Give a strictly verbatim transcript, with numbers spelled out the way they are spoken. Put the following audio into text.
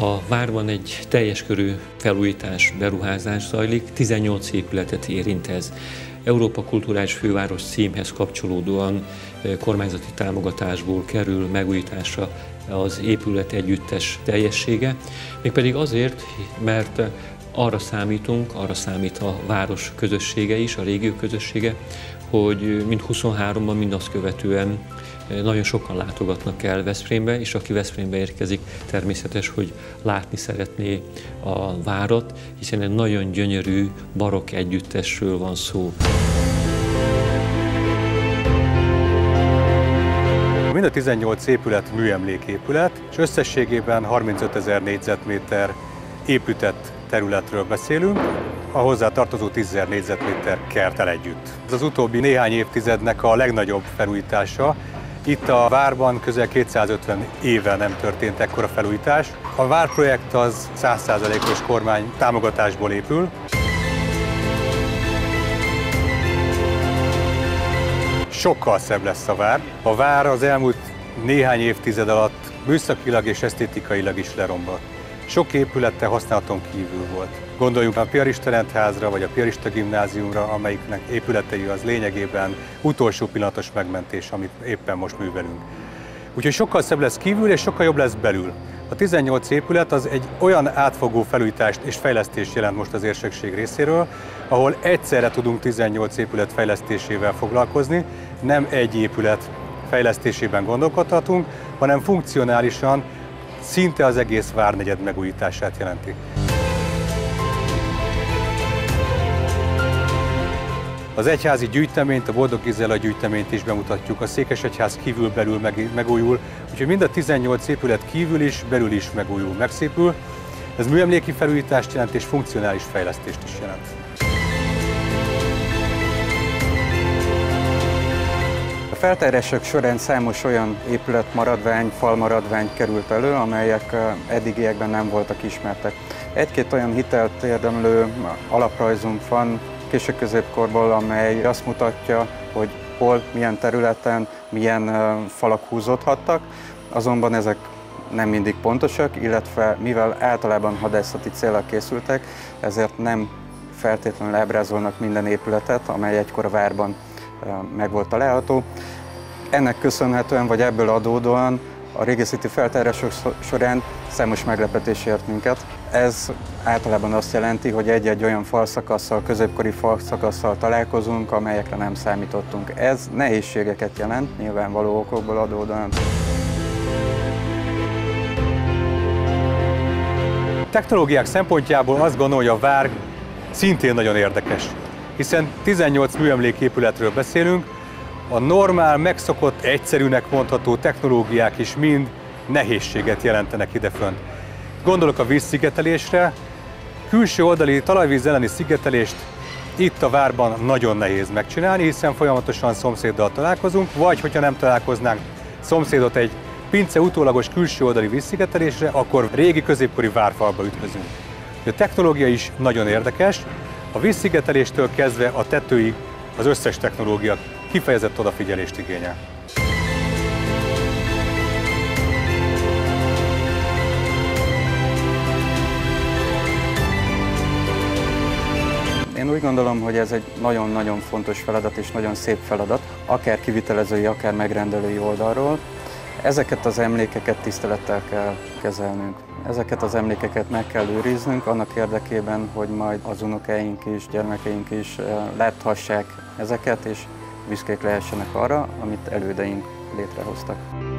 A várban egy teljes körű felújítás, beruházás zajlik, tizennyolc épületet érint ez. Európa Kulturális Főváros címhez kapcsolódóan kormányzati támogatásból kerül megújításra az épület együttes teljessége, mégpedig azért, mert arra számítunk, arra számít a város közössége is, a régió közössége, hogy mind huszonháromban, mind azt követően nagyon sokan látogatnak el Veszprémbe, és aki Veszprémbe érkezik, természetes, hogy látni szeretné a várat, hiszen egy nagyon gyönyörű barokk együttesről van szó. Mind a tizennyolc épület műemléképület, és összességében harmincötezer négyzetméter épített területről beszélünk, a hozzá tartozó tízezer négyzetméter kerttel együtt. Ez az utóbbi néhány évtizednek a legnagyobb felújítása. Itt a várban közel kétszázötven éve nem történt ekkora felújítás. A várprojekt az száz százalékos kormány támogatásból épül. Sokkal szebb lesz a vár. A vár az elmúlt néhány évtized alatt műszakilag és esztétikailag is leromlott. Sok épülete használaton kívül volt. Gondoljunk a Piarista Rendházra vagy a Piarista Gimnáziumra, amelyiknek épületei az lényegében utolsó pillanatos megmentés, amit éppen most művelünk. Úgyhogy sokkal szebb lesz kívül, és sokkal jobb lesz belül. A tizennyolc épület az egy olyan átfogó felújítást és fejlesztést jelent most az érsek részéről, ahol egyszerre tudunk tizennyolc épület fejlesztésével foglalkozni, nem egy épület fejlesztésében gondolkodhatunk, hanem funkcionálisan szinte az egész várnegyed megújítását jelenti. Az egyházi gyűjteményt, a Boldog Gizella gyűjteményt is bemutatjuk, a Székesegyház kívül belül megújul, úgyhogy mind a tizennyolc épület kívül is, belül is megújul, megszépül. Ez műemléki felújítást jelent és funkcionális fejlesztést is jelent. A feltárások során számos olyan épületmaradvány, falmaradvány került elő, amelyek eddigiekben nem voltak ismertek. Egy-két olyan hitelt érdemlő alaprajzunk van késő középkorból, amely azt mutatja, hogy hol, milyen területen, milyen falak húzódhattak, azonban ezek nem mindig pontosak, illetve mivel általában hadászati célra készültek, ezért nem feltétlenül ábrázolnak minden épületet, amely egykor a várban meg volt található. Ennek köszönhetően, vagy ebből adódóan a régészeti feltárások során számos meglepetés ért minket. Ez általában azt jelenti, hogy egy-egy olyan falszakasszal, középkori falszakasszal találkozunk, amelyekre nem számítottunk. Ez nehézségeket jelent, nyilvánvaló okokból adódóan. Technológiák szempontjából azt gondolom, hogy a vár szintén nagyon érdekes, hiszen tizennyolc műemléképületről beszélünk, a normál, megszokott, egyszerűnek mondható technológiák is mind nehézséget jelentenek idefönt. Gondolok a vízszigetelésre, külső oldali talajvíz elleni szigetelést itt a várban nagyon nehéz megcsinálni, hiszen folyamatosan szomszéddal találkozunk, vagy hogyha nem találkoznánk szomszédot egy pince utólagos külső oldali vízszigetelésre, akkor régi középkori várfalba ütközünk. A technológia is nagyon érdekes, a vízszigeteléstől kezdve a tetőig az összes technológia kifejezett odafigyelést igényel. Én úgy gondolom, hogy ez egy nagyon-nagyon fontos feladat és nagyon szép feladat, akár kivitelezői, akár megrendelői oldalról. Ezeket az emlékeket tisztelettel kell kezelnünk. Ezeket az emlékeket meg kell őriznünk annak érdekében, hogy majd az unokáink is, gyermekeink is láthassák ezeket, és büszkék lehessenek arra, amit elődeink létrehoztak.